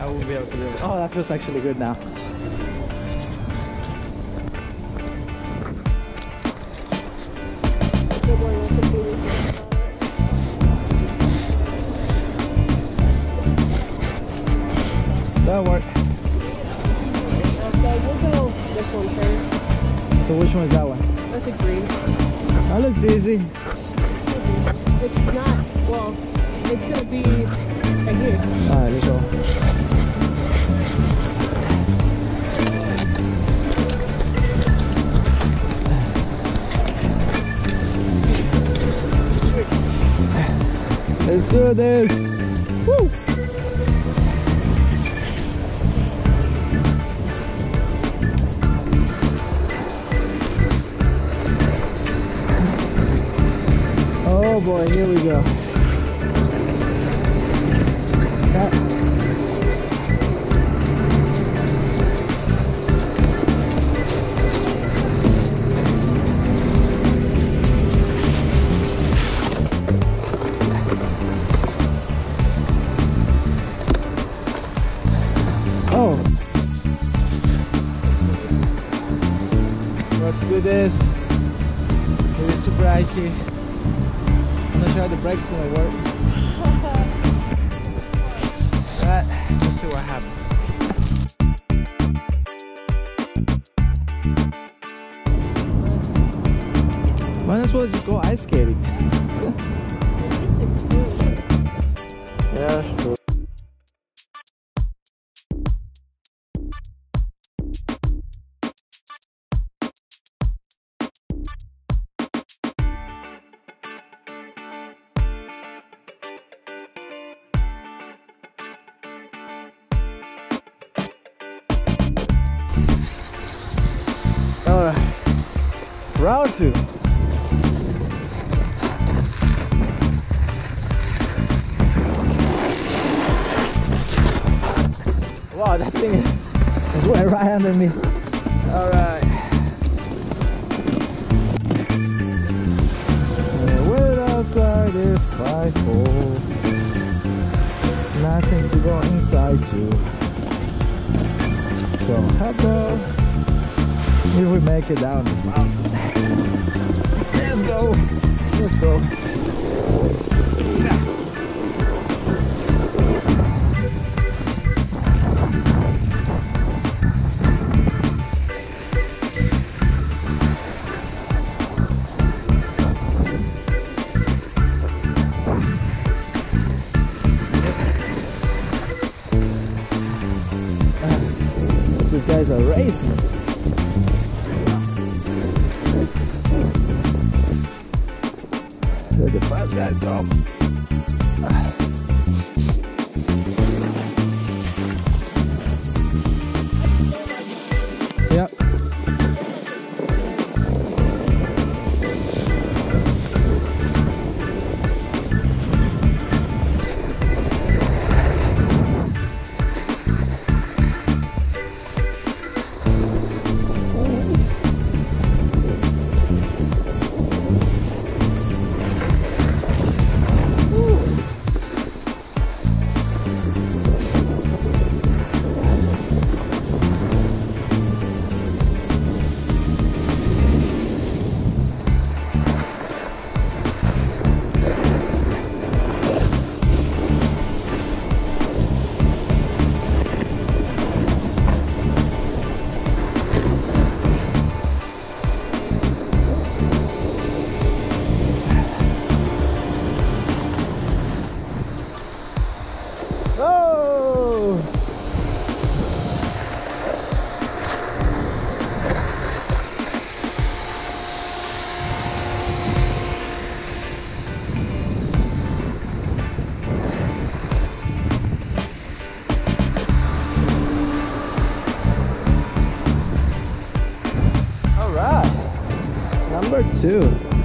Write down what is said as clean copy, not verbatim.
I won't be able to do it. Oh, that feels actually good now. That'll work. So we'll go this one first. So which one is that one? That's a green. That looks easy. It's easy. It's not, well, it's gonna be right here. Alright, let's go. Let's do this! Woo! Oh boy, here we go. Oh, let's do this. It is super icy. I'm not sure how the brake's gonna work. But let's see what happens. Might as well just go ice skating. Yeah, that's true. Alright, round 2. Wow, that thing is right under me. Alright. Wait outside if I fall. Nothing to go inside you. So how about if we make it down the mountain? Let's go. Let's go. These guys are racing. Let the fast guys go. Yep. Number 2.